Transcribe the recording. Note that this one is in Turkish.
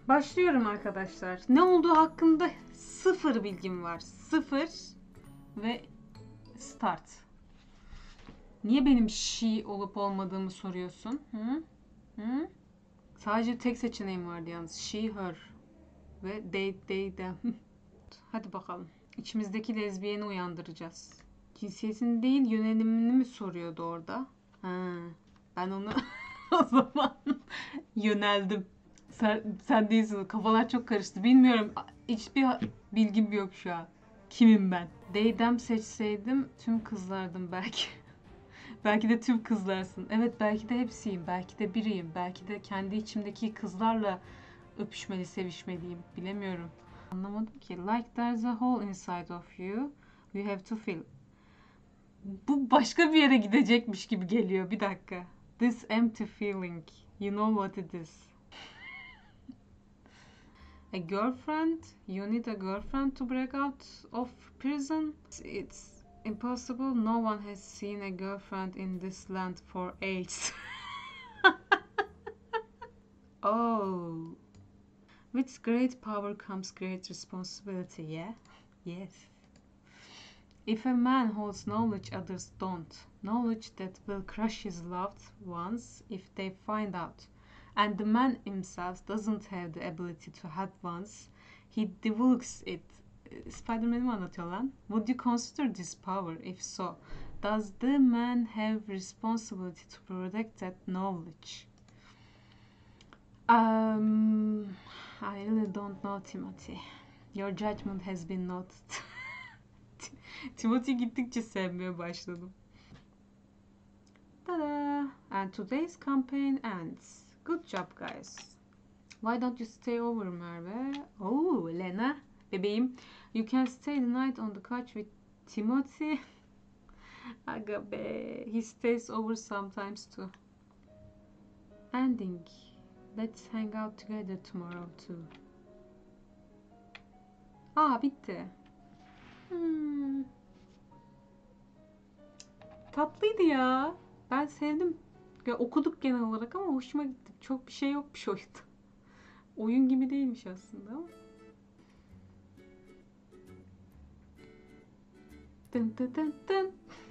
Başlıyorum arkadaşlar. Ne olduğu hakkında sıfır bilgim var. Sıfır ve start. Niye benim she olup olmadığımı soruyorsun? Hı? Hı? Sadece tek seçeneğim vardı yalnız. She, her ve they, them. Hadi bakalım. İçimizdeki lezbiyeni uyandıracağız. Cinsiyetini değil yönelimini mi soruyordu orada? Ha, ben onu o zaman yöneldim. Sen değilsin. Kafalar çok karıştı. Bilmiyorum. Hiçbir bilgim yok şu an. Kimim ben? They seçseydim tüm kızlardım belki. Belki de tüm kızlarsın. Evet, belki de hepsiyim. Belki de biriyim. Belki de kendi içimdeki kızlarla öpüşmeli, sevişmeliyim. Bilemiyorum. Anlamadım ki. Like there's a hole inside of you. You have to fill. Bu başka bir yere gidecekmiş gibi geliyor. Bir dakika. This empty feeling. You know what it is. A girlfriend? You need a girlfriend to break out of prison? It's impossible. No one has seen a girlfriend in this land for ages. Oh. With great power comes great responsibility, yeah? Yes. If a man holds knowledge others don't, knowledge that will crush his loved ones if they find out, and the man himself doesn't have the ability to help ones, he divulges it. Spider-Man'i mi anlatıyor lan? Would you consider this power? If so, does the man have responsibility to protect that knowledge? I really don't know, Timothy. Your judgment has been noted. Timothy gittikçe sevmeye başladım. Ta-da! And today's campaign ends. Good job, guys. Why don't you stay over, Merve? Oh, Lena. Bebeğim. You can stay the night on the couch with Timothy. Aga be. He stays over sometimes too. Ending. Let's hang out together tomorrow too. Aa, bitti. Tatlıydı ya. Ben sevdim. Ya, okuduk genel olarak ama hoşuma gitti. Çok bir şey yokmuş oyunda. Oyun gibi değilmiş aslında ama. Dın dın dın dın.